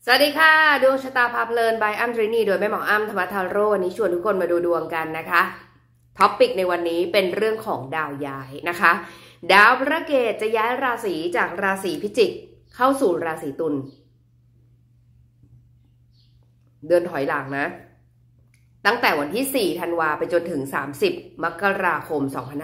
สวัสดีค่ะดวงชะตาพาเพลิน by อ้ำตรินีโดยแม่หมออ้ำธรรมทาโร่วันนี้ชวนทุกคนมาดูดวงกันนะคะท็อปปิกในวันนี้เป็นเรื่องของดาวย้ายนะคะดาวพระเกตจะย้ายราศีจากราศีพิจิกเข้าสู่ราศีตุลเดินถอยหลังนะตั้งแต่วันที่4ธันวาไปจนถึง30มกราคม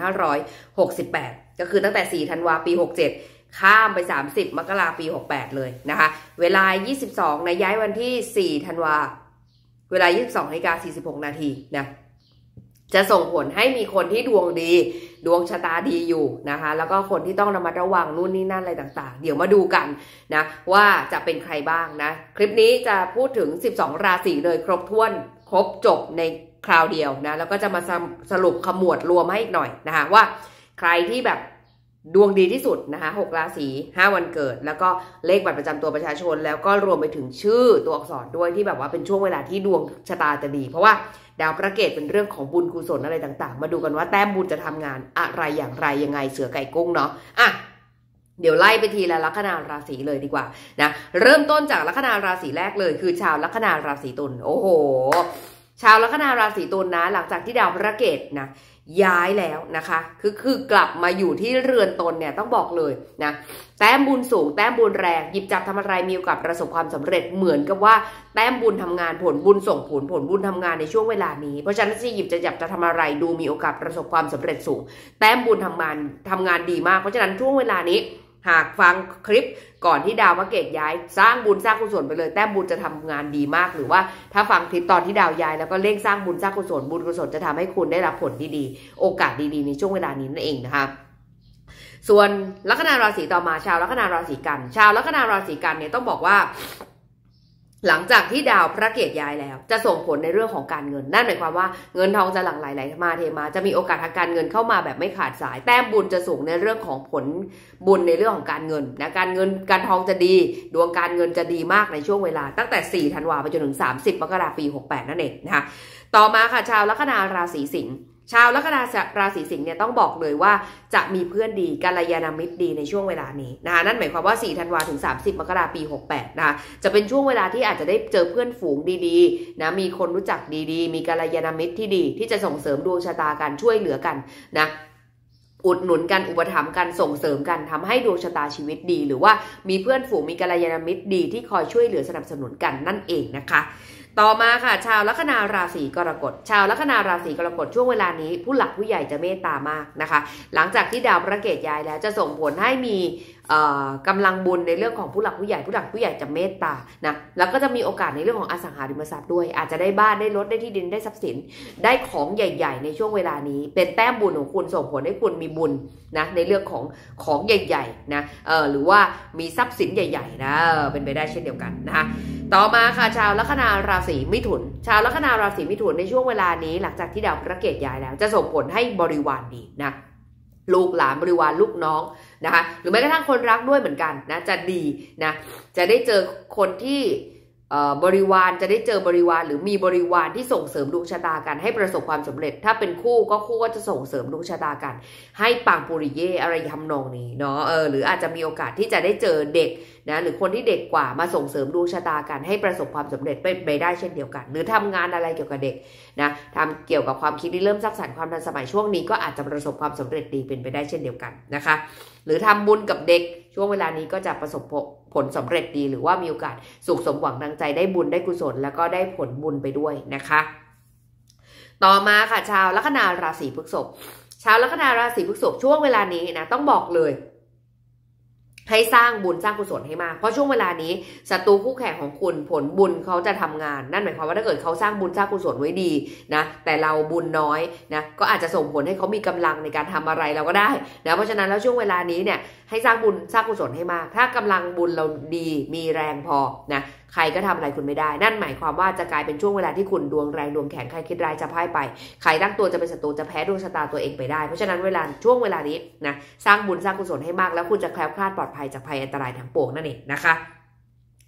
2568ก็คือตั้งแต่4ธันวาปี67ข้ามไป30มกราปี68เลยนะคะเวลา22นะย้ายวันที่4ธันวาเวลา 22:46 นาทีนะจะส่งผลให้มีคนที่ดวงดีดวงชะตาดีอยู่นะคะแล้วก็คนที่ต้องระมัดระวังนู่นนี่นั่นอะไรต่างๆเดี๋ยวมาดูกันนะว่าจะเป็นใครบ้างนะคลิปนี้จะพูดถึง12ราศีเลยครบถ้วนครบจบในคราวเดียวนะแล้วก็จะมาสรุปขมวดรวมให้อีกหน่อยนะคะว่าใครที่แบบดวงดีที่สุดนะคะ6ราศี5วันเกิดแล้วก็เลขบัตรประจำตัวประชาชนแล้วก็รวมไปถึงชื่อตัวอักษรด้วยที่แบบว่าเป็นช่วงเวลาที่ดวงชะตาจะดีเพราะว่าดาวพระเกตเป็นเรื่องของบุญกุศลอะไรต่างๆมาดูกันว่าแต้มบุญจะทำงานอะไรอย่างไรยังไงเสือไก่กุ้งเนาะอ่ะเดี๋ยวไล่ไปทีละลัคนาราศีเลยดีกว่านะเริ่มต้นจากลัคนาราศีแรกเลยคือชาวลัคนาราศีตุลโอ้โหชาวลัคนาราศีตุลนะหลังจากที่ดาวพระเกตนะย้ายแล้วนะคะคือกลับมาอยู่ที่เรือนตนเนี่ยต้องบอกเลยนะแต้มบุญสูงแต้มบุญแรงหยิบจับทำอะไรมีโอกาสประสบความสำเร็จเหมือนกับว่าแต้มบุญทำงานผลบุญส่งผลบุญทำงานในช่วงเวลานี้เพราะฉะนั้นจะหยิบจะจับจะทำอะไรดูมีโอกาสประสบความสำเร็จสูงแต้มบุญทำงานดีมากเพราะฉะนั้นช่วงเวลานี้หากฟังคลิปก่อนที่ดาวพระเกตย้ายสร้างบุญสร้างกุศลไปเลยแต้มบุญจะทำงานดีมากหรือว่าถ้าฟังคลิปตอนที่ดาวย้ายแล้วก็เร่งสร้างบุญสร้างกุศลบุญกุศลจะทำให้คุณได้รับผลดีๆโอกาสดีๆในช่วงเวลานี้นั่นเองนะคะส่วนลัคนาราศีต่อมาชาวลัคนาราศีกันชาวลัคนาราศีกันเนี่ยต้องบอกว่าหลังจากที่ดาวพระเกตย้ายแล้วจะส่งผลในเรื่องของการเงินนั่นหมายความว่าเงินทองจะหลั่งไหลมาเทมาจะมีโอกาสทางการเงินเข้ามาแบบไม่ขาดสายแต้มบุญจะสูงในเรื่องของผลบุญในเรื่องของการเงินนะการเงินการทองจะดีดวงการเงินจะดีมากในช่วงเวลาตั้งแต่4ธันวาคมไปจนถึง30มกราคมปี68นั่นเองนะคะต่อมาค่ะชาวลัคนาราศีสิงห์ชาวลัคนาราศีสิงห์เนี่ยต้องบอกเลยว่าจะมีเพื่อนดีกัลยาณมิตรดีในช่วงเวลานี้นะคะนั่นหมายความว่า4ธันวาถึง30มกราคมปี68นะคะจะเป็นช่วงเวลาที่อาจจะได้เจอเพื่อนฝูงดีๆนะมีคนรู้จักดีๆมีกัลยาณมิตรที่ดีที่จะส่งเสริมดวงชะตากันช่วยเหลือกันนะอุดหนุนกันอุปถัมภ์กันส่งเสริมกันทำให้ดวงชะตาชีวิตดีหรือว่ามีเพื่อนฝูงมีกัลยาณมิตรดีที่คอยช่วยเหลือสนับสนุนกันนั่นเองนะคะต่อมาค่ะชาวลัคนาราศีกรกฎชาวลัคนาราศีกรกฎช่วงเวลานี้ผู้หลักผู้ใหญ่จะเมตตามากนะคะหลังจากที่ดาวพระเกตย้ายแล้วจะส่งผลให้มีกำลังบุญในเรื่องของผู้หลักผู้ใหญ่จะเมตตานะแล้วก็จะมีโอกาสในเรื่องของอสังหาริมทรัพย์ด้วยอาจจะได้บ้านได้รถได้ที่ดินได้ทรัพย์สินได้ของใหญ่ๆในช่วงเวลานี้เป็นแต้มบุญของคุณส่งผลให้คุณมีบุญนะในเรื่องของใหญ่ๆนะหรือว่ามีทรัพย์สินใหญ่ๆนะเป็นไปได้เช่นเดียวกันนะคะต่อมาค่ะชาวลัคนาราศีมิถุนชาวลัคนาราศีมิถุนในช่วงเวลานี้หลังจากที่ดาวพระเกตย้ายแล้วจะส่งผลให้บริวารดีนะลูกหลานบริวารลูกน้องนะคะหรือแม้กระทั่งคนรักด้วยเหมือนกันนะจะดีนะจะได้เจอคนที่บริวารจะได้เจอบริวารหรือมีบริวารที่ส่งเสริมดวงชะตากันให้ประสบความสำเร็จถ้าเป็นคู่ก็จะส่งเสริมดวงชะตากันให้ปังปุริเย่อะไรทำนองนี้เนาะหรืออาจจะมีโอกาสที่จะได้เจอเด็กนะหรือคนที่เด็กกว่ามาส่งเสริมดวงชะตากันให้ประสบความสำเร็จไปได้เช่นเดียวกันหรือทำงานอะไรเกี่ยวกับเด็กนะทำเกี่ยวกับความคิดที่เริ่มสร้างสรรค์ความทันสมัยช่วงนี้ก็อาจจะประสบความสำเร็จดีเป็นไปได้เช่นเดียวกันนะคะหรือทำบุญกับเด็กช่วงเวลานี้ก็จะประสบผลสำเร็จดีหรือว่ามีโอกาสสุขสมหวังดังใจได้บุญได้กุศลแล้วก็ได้ผลบุญไปด้วยนะคะต่อมาค่ะชาวลัคนาราศีพฤษภชาวลัคนาราศีพฤษภช่วงเวลานี้นะต้องบอกเลยให้สร้างบุญสร้างกุศลให้มากเพราะช่วงเวลานี้ศัตรูคู่แข่งของคุณผลบุญเขาจะทำงานนั่นหมายความว่าถ้าเกิดเขาสร้างบุญสร้างกุศลไว้ดีนะแต่เราบุญน้อยนะก็อาจจะส่งผลให้เขามีกำลังในการทำอะไรเราก็ได้นะเพราะฉะนั้นแล้วช่วงเวลานี้เนี่ยให้สร้างบุญสร้างกุศลให้มากถ้ากำลังบุญเราดีมีแรงพอนะใครก็ทำอะไรคุณไม่ได้นั่นหมายความว่าจะกลายเป็นช่วงเวลาที่คุณดวงแรงดวงแข็งใครคิดร้ายจะพ่ายไปใครตั้งตัวจะเป็นศัตรูจะแพ้ดวงชะตาตัวเองไปได้เพราะฉะนั้นช่วงเวลานี้นะสร้างบุญสร้างกุศลให้มากแล้วคุณจะแคล้วคลาดปลอดภัยจากภัยอันตรายทั้งปวงนั่นเองนะคะ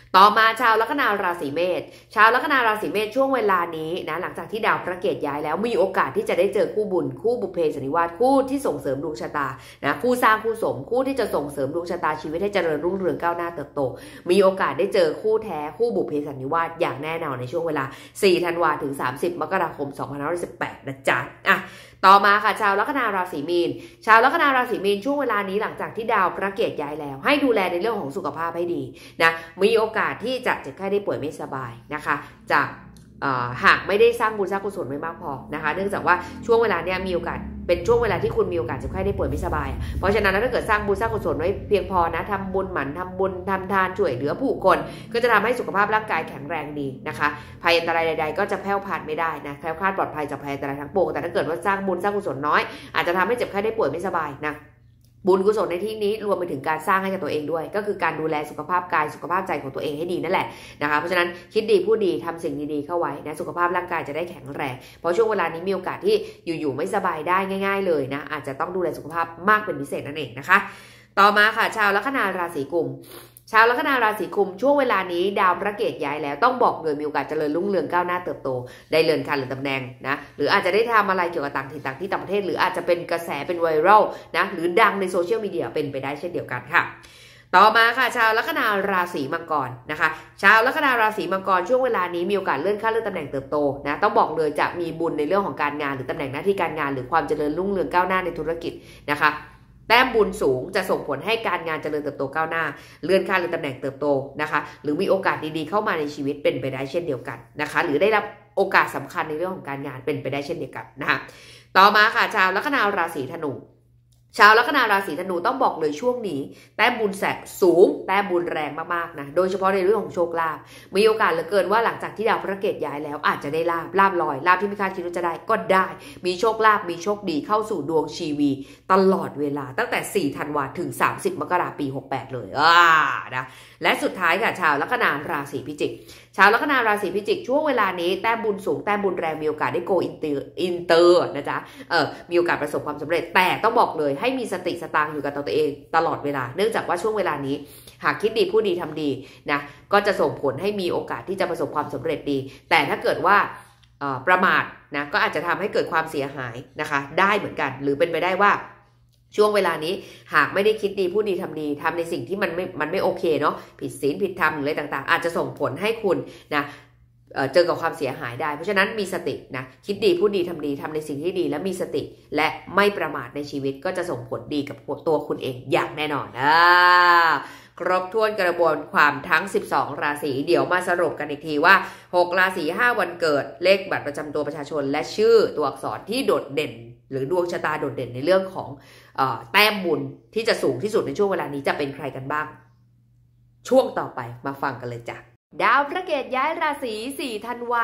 ต่อมาชาวลัคนาราศีเมษชาวลัคนาราศีเมษช่วงเวลานี้นะหลังจากที่ดาวพระเกตย้ายแล้วมีโอกาสที่จะได้เจอคู่บุญคู่บุพเพสันนิวาสคู่ที่ส่งเสริมดวงชะตานะคู่สร้างคู่สมคู่ที่จะส่งเสริมดวงชะตาชีวิตให้เจริญรุ่งเรืองก้าวหน้าเติบโตมีโอกาสได้เจอคู่แท้คู่บุพเพสันนิวาสอย่างแน่นอนในช่วงเวลา4ธันวาถึง30มกราคม2518นะจ๊ะต่อมาค่ะชาวลัคนาราศีมีนชาวลัคนาราศีมีนช่วงเวลานี้หลังจากที่ดาวพระเกตย้ายแล้วให้ดูแลในเรื่องของสุขภาพให้ดีนะมีโอกาสที่จะเจ็บไข้ได้ป่วยไม่สบายนะคะจากหากไม่ได้สร้างบุญสร้างกุศลไว้มากพอนะคะเนื่องจากว่าช่วงเวลาเนี้ยมีโอกาสเป็นช่วงเวลาที่คุณมีโอกาสเจ็บไข้ได้ป่วยไม่สบายเพราะฉะนั้นถ้าเกิดสร้างบุญสร้างกุศลไว้เพียงพอนะทำบุญหมั่นทำบุญทำทานช่วยเหลือผู้คนก็จะทำให้สุขภาพร่างกายแข็งแรงดีนะคะภัยอันตรายใดๆก็จะแผ่วพรานไม่ได้นะแคล้วคลาดปลอดภัยจากภัยอันตรายทั้งปวงแต่ถ้าเกิดว่าสร้างบุญสร้างกุศลน้อยอาจจะทำให้เจ็บไข้ได้ป่วยไม่สบายนะบุญกุศลในที่นี้รวมไปถึงการสร้างให้กับตัวเองด้วยก็คือการดูแลสุขภาพกายสุขภาพใจของตัวเองให้ดีนั่นแหละนะคะเพราะฉะนั้นคิดดีพูดดีทำสิ่งดีๆเข้าไว้นะสุขภาพร่างกายจะได้แข็งแรงเพราะช่วงเวลานี้มีโอกาสที่อยู่ๆไม่สบายได้ง่ายๆเลยนะอาจจะต้องดูแลสุขภาพมากเป็นพิเศษนั่นเองนะคะต่อมาค่ะชาวลัคนาราศีกุมชาวลัคนาราศีกุมช่วงเวลานี้ดาวพระเกตย้ายแล้วต้องบอกเลยมีโอกาสเจริญรุ่งเรืองก้าวหน้าเติบโตได้เลื่อนขั้นหรือตำแหน่งนะหรืออาจจะได้ทำอะไรเกี่ยวกับต่างถิ่นต่างที่ต่างประเทศหรืออาจจะเป็นกระแสเป็นไวรัลนะหรือดังในโซเชียลมีเดียเป็นไปได้เช่นเดียวกันค่ะต่อมาค่ะชาวลัคนาราศีมังกรนะคะชาวลัคนาราศีมังกรช่วงเวลานี้มีโอกาสเลื่อนขั้นเลื่อนตำแหน่งเติบโตนะต้องบอกเลยจะมีบุญในเรื่องของการงานหรือตำแหน่งหน้าที่การงานหรือความเจริญรุ่งเรืองก้าวหน้าในธุรกิจนะคะแต้มบุญสูงจะส่งผลให้การงานเจริญเติบโตก้าวหน้าเลื่อนขั้นหรือตำแหน่งเติบโตนะคะหรือมีโอกาสดีๆเข้ามาในชีวิตเป็นไปได้เช่นเดียวกันนะคะหรือได้รับโอกาสสำคัญในเรื่องของการงานเป็นไปได้เช่นเดียวกันนะคะต่อมาค่ะชาวลัคนาราศีธนูชาวลัคนาราศีธนูต้องบอกเลยช่วงนี้แต้มบุญแสกสูงแต้มบุญแรงมากๆนะโดยเฉพาะในเรื่องของโชคลาภมีโอกาสเหลือเกินว่าหลังจากที่ดาวพระเกตย้ายแล้วอาจจะได้ลาบลอยลาบที่ไม่คาดคิดว่าจะได้ก็ได้มีโชคลาภมีโชคดีเข้าสู่ดวงชีวีตลอดเวลาตั้งแต่4ธันวาถึง30มกราคมปี68เลยนะและสุดท้ายค่ะชาวลัคนาราศีพิจิกชาวลัคนาราศีพิจิกช่วงเวลานี้แต้มบุญสูงแต้มบุญแรงมีโอกาสได้โกอินเตอร์นะจ๊ะมีโอกาสประสบความสำเร็จแต่ต้องบอกเลยให้มีสติสตางค์อยู่กับตัวเองตลอดเวลาเนื่องจากว่าช่วงเวลานี้หากคิดดีพูดดีทำดีนะก็จะส่งผลให้มีโอกาสที่จะประสบความสำเร็จดีแต่ถ้าเกิดว่าประมาทนะก็อาจจะทำให้เกิดความเสียหายนะคะได้เหมือนกันหรือเป็นไปได้ว่าช่วงเวลานี้หากไม่ได้คิดดีพูดดีทำดีทำในสิ่งที่มันไม่โอเคเนาะผิดศีลผิดธรรมหรืออะไรต่างๆอาจจะส่งผลให้คุณนะเจอกับความเสียหายได้เพราะฉะนั้นมีสตินะคิดดีพูดดีทำดีทำในสิ่งที่ดีและมีสติและไม่ประมาทในชีวิตก็จะส่งผลดีกับตัวคุณเองอย่างแน่นอนครบถ้วนกระบวนความทั้ง12ราศีเดี๋ยวมาสรุปกันอีกทีว่า6ราศี5วันเกิดเลขบัตรประจำตัวประชาชนและชื่อตัวอักษรที่โดดเด่นหรือดวงชะตาโดดเด่นในเรื่องของแต้มบุญที่จะสูงที่สุดในช่วงเวลานี้จะเป็นใครกันบ้างช่วงต่อไปมาฟังกันเลยจ้ะดาวพระเกตย้ายราศี4ธันวา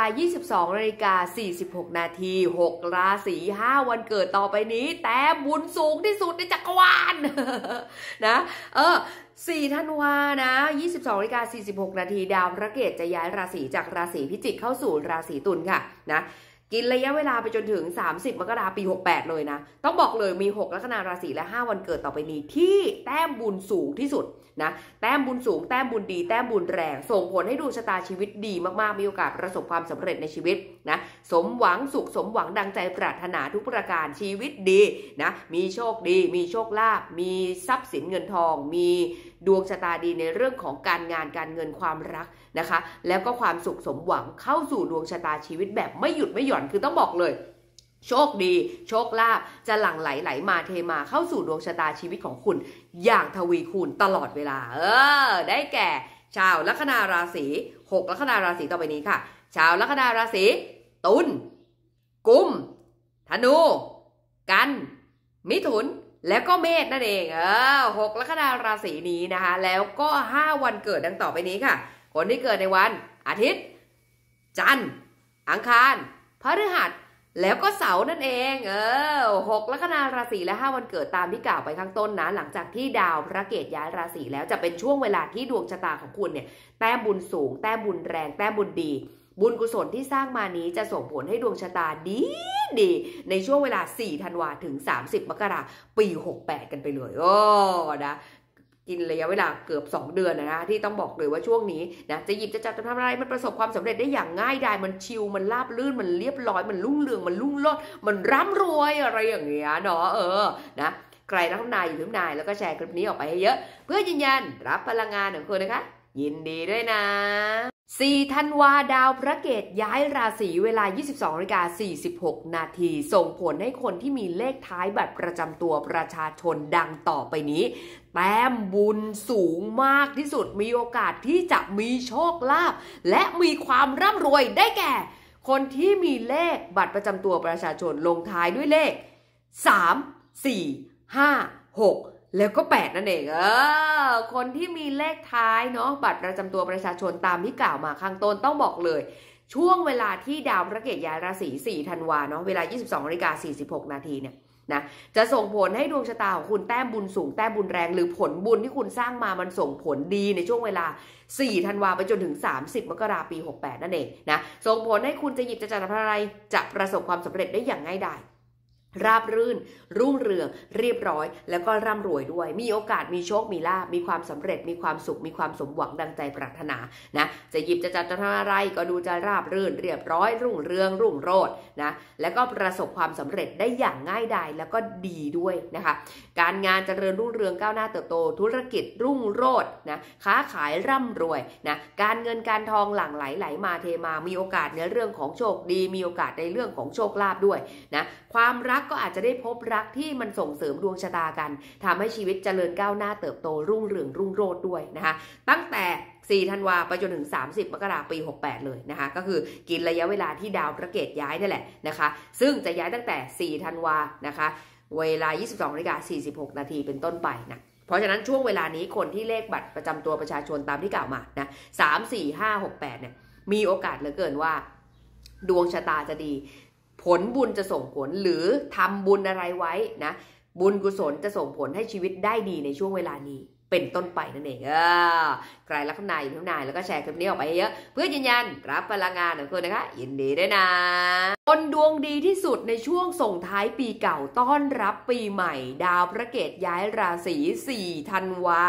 22:46 นาที6ราศี5วันเกิดต่อไปนี้แต่บุญสูงที่สุดในจักรวาล นะ4ธันวานะ22:46 นาทีดาวพระเกตจะย้ายราศีจากราศีพิจิกเข้าสู่ราศีตุลค่ะนะกินระยะเวลาไปจนถึง30มกราคมปี68เลยนะต้องบอกเลยมี6ลัคนาราศีและ5วันเกิดต่อไปนี้ที่แต้มบุญสูงที่สุดนะแต้มบุญสูงแต้มบุญดีแต้มบุญแรงส่งผลให้ดวงชะตาชีวิตดีมากๆมีโอกาสประสบความสำเร็จในชีวิตนะสมหวังสุขสมหวังดังใจปรารถนาทุกประการชีวิตดีนะมีโชคดีมีโชคลาภมีทรัพย์สินเงินทองมีดวงชะตาดีในเรื่องของการงานการเงินความรักนะคะแล้วก็ความสุขสมหวังเข้าสู่ดวงชะตาชีวิตแบบไม่หยุดไม่หย่อนคือต้องบอกเลยโชคดีโชคลาภจะหลั่งไหลมาเทมาเข้าสู่ดวงชะตาชีวิตของคุณอย่างทวีคูณตลอดเวลาได้แก่ชาวลัคนาราศี6ลัคนาราศีต่อไปนี้ค่ะชาวลัคนาราศีตุลกุมธนูกันมิถุนแล้วก็เมษนั่นเอง6ลัคนาราศีนี้นะคะแล้วก็5วันเกิดดังต่อไปนี้ค่ะคนที่เกิดในวันอาทิตย์จันทร์อังคารพฤหัสแล้วก็เสาร์นั่นเอง6ลัคนาราศีและ5วันเกิดตามที่กล่าวไปข้างต้นนะหลังจากที่ดาวพระเกตย้ายราศีแล้วจะเป็นช่วงเวลาที่ดวงชะตาของคุณเนี่ยแต้มบุญสูงแต้มบุญแรงแต้มบุญดีบุญกุศลที่สร้างมานี้จะส่งผลให้ดวงชะตาดีในช่วงเวลา4ธันวาถึง30มกราคมปี68กันไปเลยนะกินระยะเวลาเกือบ2 เดือนนะที่ต้องบอกเลยว่าช่วงนี้นะจะหยิบจะจับจะทำอะไรมันประสบความสำเร็จได้อย่างง่ายดายมันชิลมันราบรื่นมันเรียบร้อยมันรุ่งเรืองมันรุ่งโรจน์มันร่ำรวยอะไรอย่างเงี้ยเนาะนะใครรักนายอยู่ทุกนายแล้วก็แชร์คลิปนี้ออกไปให้เยอะเพื่อยืนยันรับพลังงานของคุณนะคะยินดีด้วยนะ4 ธันวาดาวพระเกตย้ายราศีเวลา 22:46 นาทีส่งผลให้คนที่มีเลขท้ายบัตรประจำตัวประชาชนดังต่อไปนี้แต้มบุญสูงมากที่สุดมีโอกาสที่จะมีโชคลาภและมีความร่ำรวยได้แก่คนที่มีเลขบัตรประจำตัวประชาชนลงท้ายด้วยเลข3 4 5 6แล้วก็8นั่นเองคนที่มีเลขท้ายเนาะบัตรประจำตัวประชาชนตามที่กล่าวมาข้างต้นต้องบอกเลยช่วงเวลาที่ดาวพระเกตย้ายราศี4 ธันวาเนาะเวลา 22:46 นาทีเนี่ยนะจะส่งผลให้ดวงชะตาของคุณแต้มบุญสูงแต้มบุญแรงหรือผลบุญที่คุณสร้างมามันส่งผลดีในช่วงเวลา4 ธันวาไปจนถึง30 มกราคมปี 68นั่นเองนะส่งผลให้คุณจะหยิบจะจับอะไรจะประสบความสำเร็จได้อย่างง่ายดายราบรื่นรุ่งเรืองเรียบร้อยแล้วก็ร่ำรวยด้วยมีโอกาสมีโชคมีลาภมีความสำเร็จมีความสุขมีความสมหวังดังใจปรารถนานะจะหยิบจะจับจะทำอะไรก็ดูจะราบรื่นเรียบร้อยรุ่งเรืองรุ่งโรจน์นะแล้วก็ประสบความสำเร็จได้อย่างง่ายดายแล้วก็ดีด้วยนะคะการงานเจริญรุ่งเรืองก้าวหน้าเติบโตธุรกิจรุ่งโรจน์นะค้าขายร่ำรวยนะการเงินการทองหลั่งไหลไหลมาเทมามีโอกาสในเรื่องของโชคดีมีโอกาสในเรื่องของโชคลาภด้วยนะความรักก็อาจจะได้พบรักที่มันส่งเสริมดวงชะตากันทำให้ชีวิตเจริญก้าวหน้าเติบโตรุ่งเรืองรุ่งโรจน์ด้วยนะคะตั้งแต่4 ธันวาไปจนถึง30 มกราคมปี68เลยนะคะก็คือกินระยะเวลาที่ดาวพระเกตย้ายนั่นแหละนะคะซึ่งจะย้ายตั้งแต่4 ธันวานะคะเวลา 22:46 นาทีเป็นต้นไปนะเพราะฉะนั้นช่วงเวลานี้คนที่เลขบัตรประจำตัวประชาชนตามที่กล่าวมานะ3 4 5 6 8เนี่ยมีโอกาสเหลือเกินว่าดวงชะตาจะดีผลบุญจะส่งผลหรือทำบุญอะไรไว้นะบุญกุศลจะส่งผลให้ชีวิตได้ดีในช่วงเวลานี้เป็นต้นไปนั่นเองใครรักนายอยู่ทุกนายแล้วก็แชร์คลิปนี้ออกไปเยอะเพื่อยืนยันรับพลังงานของคุณนะคะยินดีด้วยนะคนดวงดีที่สุดในช่วงส่งท้ายปีเก่าต้อนรับปีใหม่ดาวพระเกตย้ายราศี4 ธันวา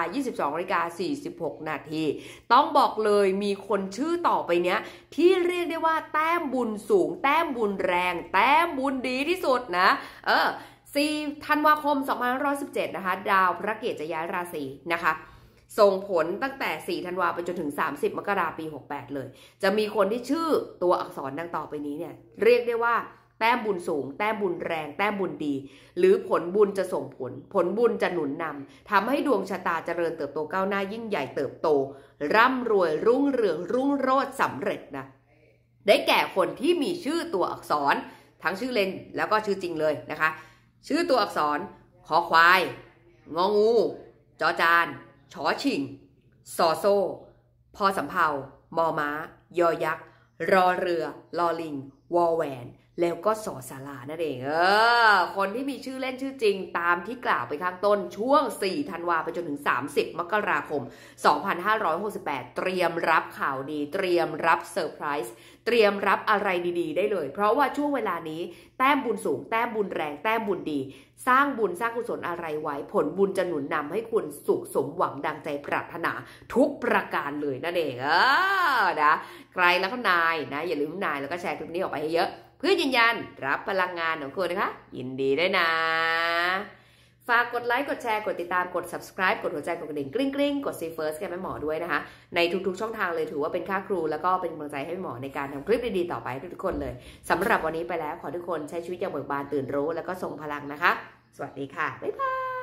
22:46 นาทีต้องบอกเลยมีคนชื่อต่อไปเนี้ยที่เรียกได้ว่าแต้มบุญสูงแต้มบุญแรงแต้มบุญดีที่สุดนะ4 ธันวาคม 2517 นะคะดาวพระเกตจะย้ายราศีนะคะส่งผลตั้งแต่ 4 ธันวาไปจนถึง 30 มกราคมปี 68 เลยจะมีคนที่ชื่อตัวอักษรดังต่อไปนี้เนี่ยเรียกได้ว่าแต้มบุญสูงแต้มบุญแรงแต้มบุญดีหรือผลบุญจะส่งผลบุญจะหนุนนำทำให้ดวงชะตาเจริญเติบโตก้าวหน้ายิ่งใหญ่เติบโตร่ำรวยรุ่งเรืองรุ่งโรจน์สำเร็จนะได้แก่คนที่มีชื่อตัวอักษรทั้งชื่อเล่นแล้วก็ชื่อจริงเลยนะคะชื่อตัวอักษรขอควายงองูจอจานชอชิงซอโซ่พอสำเภามอม้ายอยักษ์รอเรือลอลิงวอแหวนแล้วก็สอสารานั่นเองคนที่มีชื่อเล่นชื่อจริงตามที่กล่าวไปข้างต้นช่วง4 ธันวาไปจนถึง30 มกราคม 2568เตรียมรับข่าวดีเตรียมรับเซอร์ไพรส์เตรียมรับอะไรดีๆได้เลยเพราะว่าช่วงเวลานี้แต้มบุญสูงแต้มบุญแรงแต้มบุญดีสร้างบุญสร้างกุศลอะไรไว้ผลบุญจะหนุนนำให้คุณสุขสมหวังดังใจปรารถนาทุกประการเลยนั่นเองนะใครแล้วก็นายนะอย่าลืมนายแล้วก็แชร์คลิปนี้ออกไปให้เยอะเพื่อยืนยันรับพลังงานของคุณนะคะยินดีด้วยนะฝากกดไลค์กดแชร์กดติดตามกด subscribe กดหัวใจกดกระดิ่งกริ๊งกด See First กับแม่หมอด้วยนะคะในทุกๆช่องทางเลยถือว่าเป็นค่าครูแล้วก็เป็นกำลังใจให้แม่หมอในการทำคลิปดีๆต่อไปทุกคนเลยสำหรับวันนี้ไปแล้วขอทุกคนใช้ชีวิตอย่างเบิกบานตื่นรู้แล้วก็ทรงพลังนะคะสวัสดีค่ะบ๊ายบาย